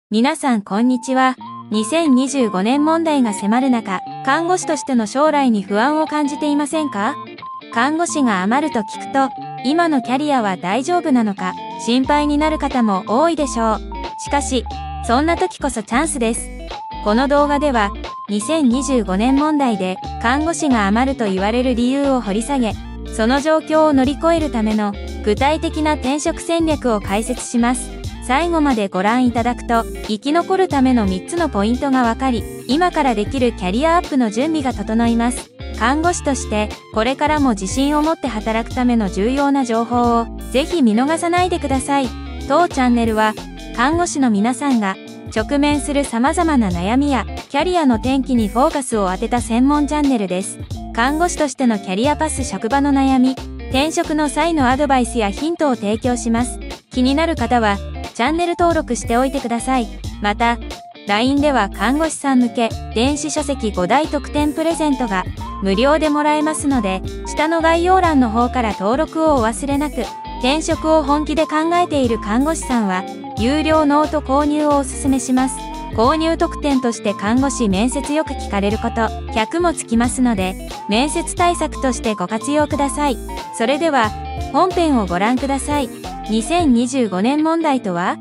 皆さんこんにちは。2025年問題が迫る中、看護師としての将来に不安を感じていませんか？看護師が余ると聞くと、今のキャリアは大丈夫なのか、心配になる方も多いでしょう。しかし、そんな時こそチャンスです。この動画では、2025年問題で看護師が余ると言われる理由を掘り下げ、その状況を乗り越えるための具体的な転職戦略を解説します。最後までご覧いただくと、生き残るための3つのポイントがわかり、今からできるキャリアアップの準備が整います。看護師として、これからも自信を持って働くための重要な情報を、ぜひ見逃さないでください。当チャンネルは、看護師の皆さんが、直面する様々な悩みや、キャリアの転機にフォーカスを当てた専門チャンネルです。看護師としてのキャリアパス職場の悩み、転職の際のアドバイスやヒントを提供します。気になる方は、チャンネル登録しておいてください。また、LINE では看護師さん向け電子書籍5大特典プレゼントが無料でもらえますので、下の概要欄の方から登録をお忘れなく。転職を本気で考えている看護師さんは、有料ノート購入をお勧めします。購入特典として看護師面接よく聞かれること、100もつきますので、面接対策としてご活用ください。それでは、本編をご覧ください。2025年問題とは？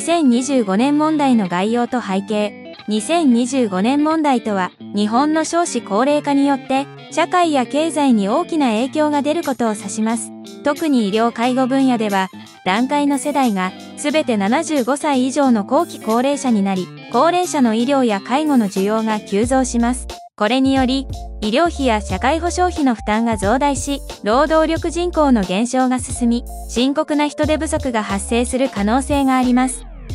2025 年問題の概要と背景。2025年問題とは、日本の少子高齢化によって、社会や経済に大きな影響が出ることを指します。特に医療介護分野では、団塊の世代が、すべて75歳以上の後期高齢者になり、高齢者の医療や介護の需要が急増します。これにより、医療費や社会保障費の負担が増大し、労働力人口の減少が進み、深刻な人手不足が発生する可能性があります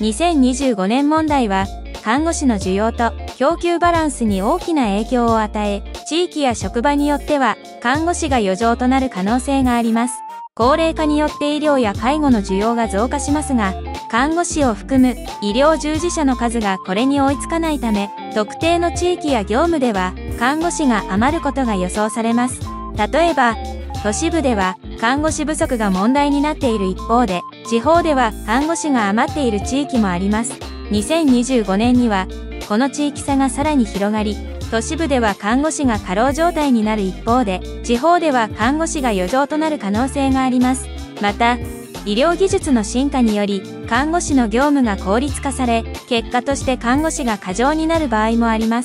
。2025年問題は、看護師の需要と供給バランスに大きな影響を与え、地域や職場によっては、看護師が余剰となる可能性があります。高齢化によって医療や介護の需要が増加しますが、看護師を含む医療従事者の数がこれに追いつかないため、特定の地域や業務では看護師が余ることが予想されます。例えば、都市部では看護師不足が問題になっている一方で、地方では看護師が余っている地域もあります。2025年には、この地域差がさらに広がり、都市部では看護師が過労状態になる一方で、地方では看護師が余剰となる可能性があります。また、医療技術の進化により、看護師の業務が効率化され、結果として看護師が過剰になる場合もあります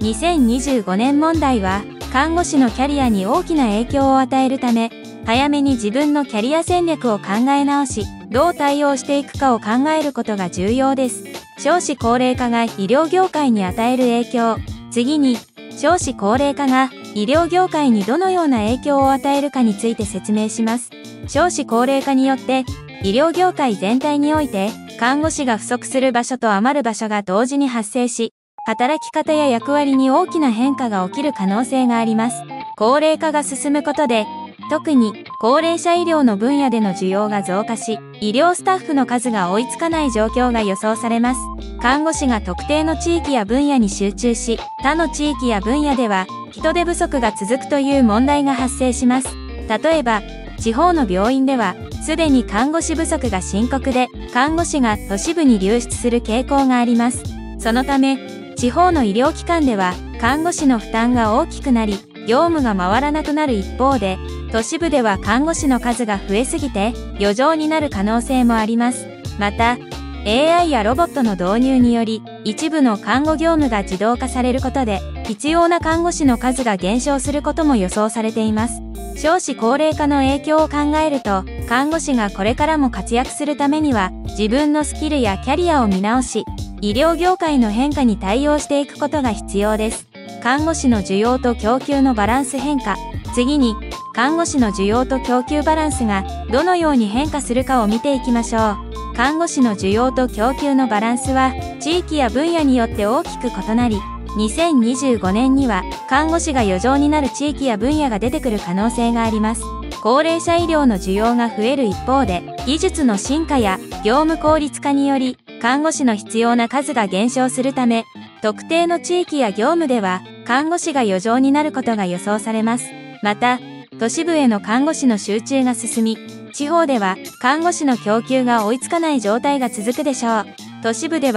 。2025年問題は、看護師のキャリアに大きな影響を与えるため、早めに自分のキャリア戦略を考え直し、どう対応していくかを考えることが重要です。少子高齢化が医療業界に与える影響。次に、少子高齢化が医療業界にどのような影響を与えるかについて説明します。少子高齢化によって、医療業界全体において、看護師が不足する場所と余る場所が同時に発生し、働き方や役割に大きな変化が起きる可能性があります。高齢化が進むことで、特に高齢者医療の分野での需要が増加し、医療スタッフの数が追いつかない状況が予想されます。看護師が特定の地域や分野に集中し、他の地域や分野では人手不足が続くという問題が発生します。例えば、地方の病院では、すでに看護師不足が深刻で、看護師が都市部に流出する傾向があります。そのため、地方の医療機関では、看護師の負担が大きくなり、業務が回らなくなる一方で、都市部では看護師の数が増えすぎて、余剰になる可能性もあります。また、AI やロボットの導入により、一部の看護業務が自動化されることで、必要な看護師の数が減少することも予想されています。少子高齢化の影響を考えると、看護師がこれからも活躍するためには、自分のスキルやキャリアを見直し、医療業界の変化に対応していくことが必要です。看護師の需要と供給のバランス変化。次に、看護師の需要と供給バランスがどのように変化するかを見ていきましょう。看護師の需要と供給のバランスは、地域や分野によって大きく異なり、2025年には看護師が余剰になる地域や分野が出てくる可能性があります。高齢者医療の需要が増える一方で、技術の進化や業務効率化により、看護師の必要な数が減少するため、特定の地域や業務では、看護師が余剰になることが予想されます。また、都市部への看護師の集中が進み、地方では看護師の供給が追いつかない状態が続くでしょう。都市部では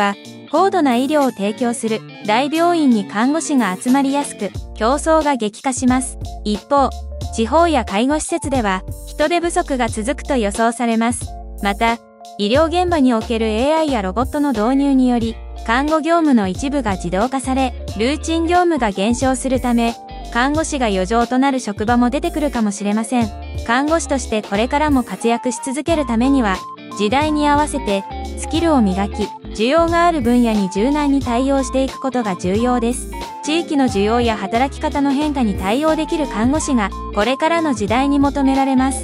高度な医療を提供する大病院に看護師が集まりやすく、競争が激化します。一方、地方や介護施設では人手不足が続くと予想されます。また、医療現場における AI やロボットの導入により、看護業務の一部が自動化され、ルーチン業務が減少するため、看護師が余剰となる職場も出てくるかもしれません。看護師としてこれからも活躍し続けるためには、時代に合わせてスキルを磨き、需要がある分野に柔軟に対応していくことが重要です。地域の需要や働き方の変化に対応できる看護師が、これからの時代に求められます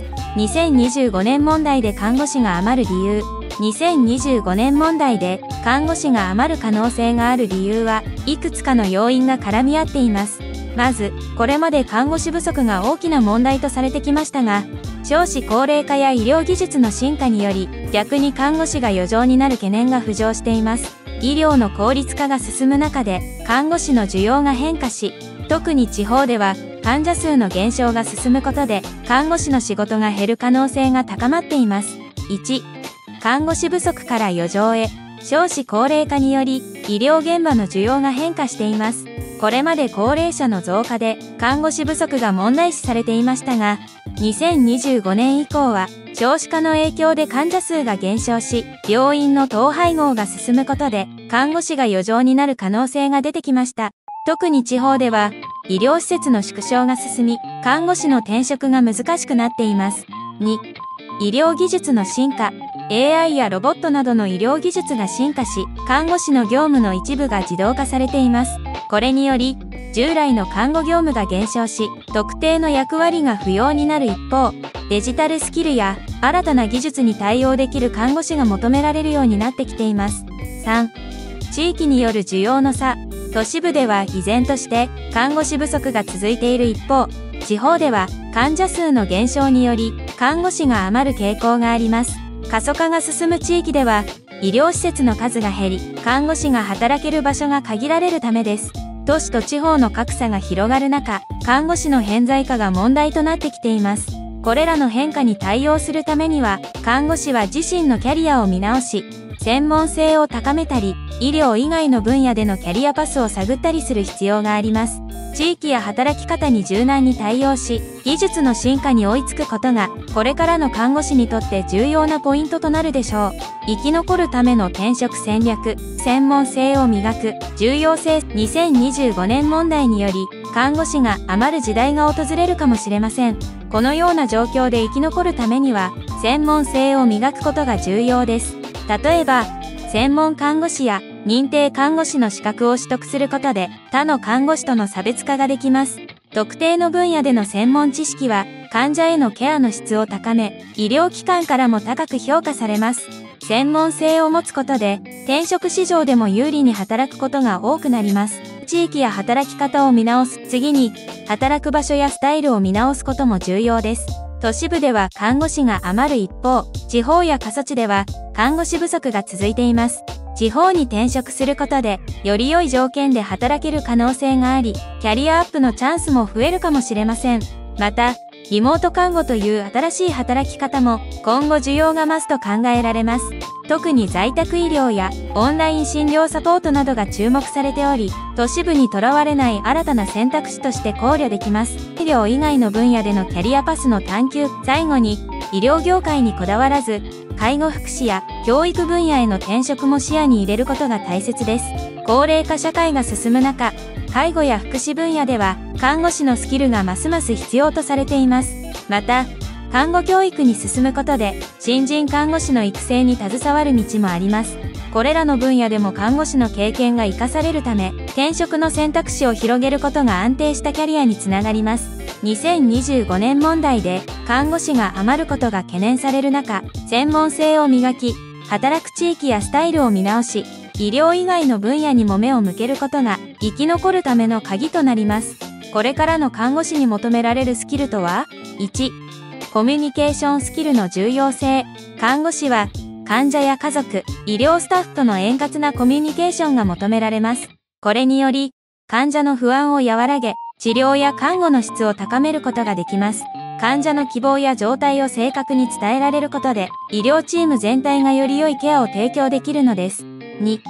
。2025年問題で看護師が余る理由。2025年問題で看護師が余る可能性がある理由はいくつかの要因が絡み合っています。まず、これまで看護師不足が大きな問題とされてきましたが、少子高齢化や医療技術の進化により、逆に看護師が余剰になる懸念が浮上しています。医療の効率化が進む中で、看護師の需要が変化し、特に地方では患者数の減少が進むことで、看護師の仕事が減る可能性が高まっています。1、看護師不足から余剰へ、少子高齢化により、医療現場の需要が変化しています。これまで高齢者の増加で看護師不足が問題視されていましたが、2025年以降は少子化の影響で患者数が減少し、病院の統廃合が進むことで看護師が余剰になる可能性が出てきました。特に地方では医療施設の縮小が進み、看護師の転職が難しくなっています。2、医療技術の進化。AI やロボットなどの医療技術が進化し、看護師の業務の一部が自動化されています。これにより、従来の看護業務が減少し、特定の役割が不要になる一方、デジタルスキルや新たな技術に対応できる看護師が求められるようになってきています。3、地域による需要の差。都市部では依然として看護師不足が続いている一方、地方では患者数の減少により看護師が余る傾向があります。過疎化が進む地域では、医療施設の数が減り、看護師が働ける場所が限られるためです。都市と地方の格差が広がる中、看護師の偏在化が問題となってきています。これらの変化に対応するためには、看護師は自身のキャリアを見直し、専門性を高めたり、医療以外の分野でのキャリアパスを探ったりする必要があります。地域や働き方に柔軟に対応し、技術の進化に追いつくことが、これからの看護師にとって重要なポイントとなるでしょう。生き残るための転職戦略、専門性を磨く、重要性。2025年問題により、看護師が余る時代が訪れるかもしれません。このような状況で生き残るためには、専門性を磨くことが重要です。例えば、専門看護師や認定看護師の資格を取得することで他の看護師との差別化ができます。特定の分野での専門知識は患者へのケアの質を高め、医療機関からも高く評価されます。専門性を持つことで転職市場でも有利に働くことが多くなります。地域や働き方を見直す。次に、働く場所やスタイルを見直すことも重要です。都市部では看護師が余る一方、地方や過疎地では看護師不足が続いています。地方に転職することで、より良い条件で働ける可能性があり、キャリアアップのチャンスも増えるかもしれません。また、リモート看護という新しい働き方も今後需要が増すと考えられます。特に在宅医療やオンライン診療サポートなどが注目されており、都市部にとらわれない新たな選択肢として考慮できます。医療以外の分野でのキャリアパスの探求。最後に、医療業界にこだわらず、介護福祉や教育分野への転職も視野に入れることが大切です。高齢化社会が進む中、介護や福祉分野では看護師のスキルがますます必要とされています。また、看護教育に進むことで新人看護師の育成に携わる道もあります。これらの分野でも看護師の経験が活かされるため、転職の選択肢を広げることが安定したキャリアにつながります。2025年問題で看護師が余ることが懸念される中、専門性を磨き、働く地域やスタイルを見直し、医療以外の分野にも目を向けることが生き残るための鍵となります。これからの看護師に求められるスキルとは？ 1、コミュニケーションスキルの重要性。看護師は患者や家族、医療スタッフとの円滑なコミュニケーションが求められます。これにより、患者の不安を和らげ、治療や看護の質を高めることができます。患者の希望や状態を正確に伝えられることで、医療チーム全体がより良いケアを提供できるのです。2、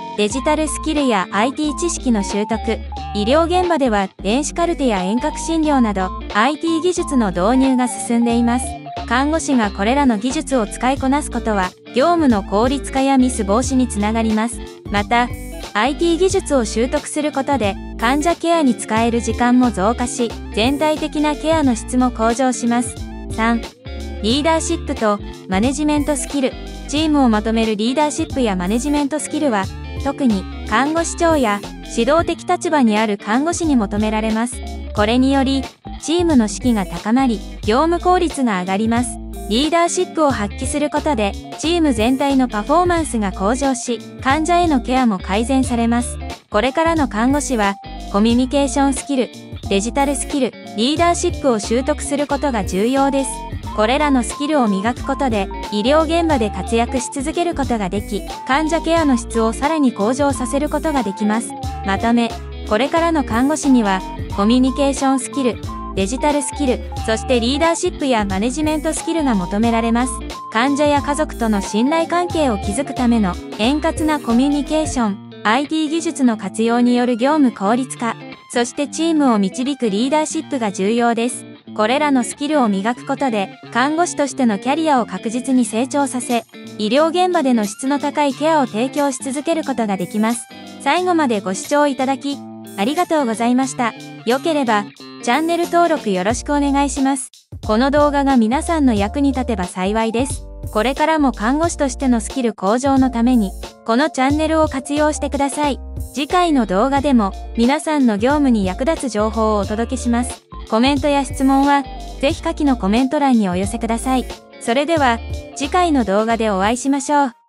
デジタルスキルや IT 知識の習得、医療現場では電子カルテや遠隔診療など IT 技術の導入が進んでいます。看護師がこれらの技術を使いこなすことは、業務の効率化やミス防止につながります。また、IT 技術を習得することで、患者ケアに使える時間も増加し、全体的なケアの質も向上します。3、リーダーシップとマネジメントスキル。チームをまとめるリーダーシップやマネジメントスキルは、特に看護師長や指導的立場にある看護師に求められます。これにより、チームの士気が高まり、業務効率が上がります。リーダーシップを発揮することで、チーム全体のパフォーマンスが向上し、患者へのケアも改善されます。これからの看護師は、コミュニケーションスキル、デジタルスキル、リーダーシップを習得することが重要です。これらのスキルを磨くことで、医療現場で活躍し続けることができ、患者ケアの質をさらに向上させることができます。まとめ、これからの看護師には、コミュニケーションスキル、デジタルスキル、そしてリーダーシップやマネジメントスキルが求められます。患者や家族との信頼関係を築くための円滑なコミュニケーション、IT 技術の活用による業務効率化、そしてチームを導くリーダーシップが重要です。これらのスキルを磨くことで、看護師としてのキャリアを確実に成長させ、医療現場での質の高いケアを提供し続けることができます。最後までご視聴いただき、ありがとうございました。良ければ、チャンネル登録よろしくお願いします。この動画が皆さんの役に立てば幸いです。これからも看護師としてのスキル向上のために、このチャンネルを活用してください。次回の動画でも、皆さんの業務に役立つ情報をお届けします。コメントや質問は、ぜひ下記のコメント欄にお寄せください。それでは、次回の動画でお会いしましょう。